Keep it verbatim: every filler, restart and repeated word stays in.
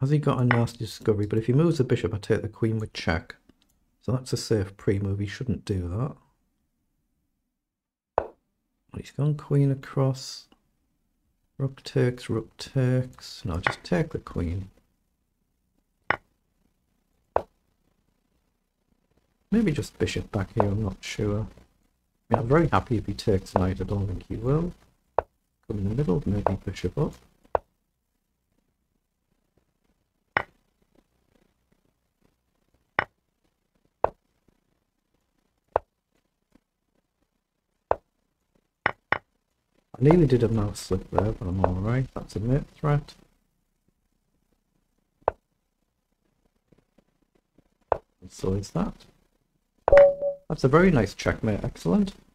Has he got a nasty discovery? But if he moves the bishop, I take the queen with check. So that's a safe pre-move. He shouldn't do that. He's gone queen across. Rook takes, rook takes. No, just take the queen. Maybe just bishop back here, I'm not sure. I mean, I'm very happy if he takes knight, I don't think he will. Come in the middle, maybe bishop up. I nearly did a mouse slip there, but I'm alright. That's a mate threat. And so is that. That's a very nice checkmate, excellent.